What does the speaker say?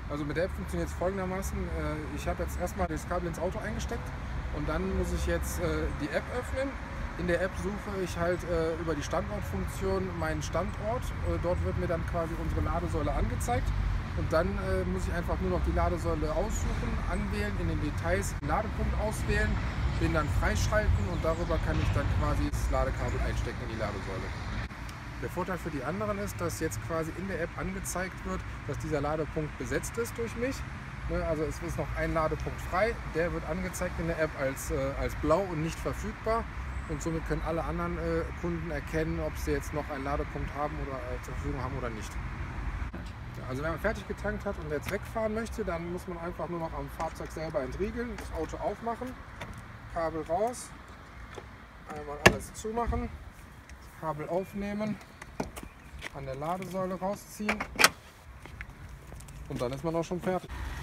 Also mit der App funktioniert es folgendermaßen. Ich habe jetzt erstmal das Kabel ins Auto eingesteckt und dann muss ich jetzt die App öffnen. In der App suche ich halt über die Standortfunktion meinen Standort. Dort wird mir dann quasi unsere Ladesäule angezeigt. Und dann muss ich einfach nur noch die Ladesäule aussuchen, anwählen, in den Details den Ladepunkt auswählen, den dann freischalten und darüber kann ich dann quasi das Ladekabel einstecken in die Ladesäule. Der Vorteil für die anderen ist, dass jetzt quasi in der App angezeigt wird, dass dieser Ladepunkt besetzt ist durch mich. Also es ist noch ein Ladepunkt frei, der wird angezeigt in der App als blau und nicht verfügbar. Und somit können alle anderen Kunden erkennen, ob sie jetzt noch einen Ladepunkt haben oder zur Verfügung haben oder nicht. Also wenn man fertig getankt hat und jetzt wegfahren möchte, dann muss man einfach nur noch am Fahrzeug selber entriegeln, das Auto aufmachen, Kabel raus, einmal alles zumachen, Kabel aufnehmen, an der Ladesäule rausziehen und dann ist man auch schon fertig.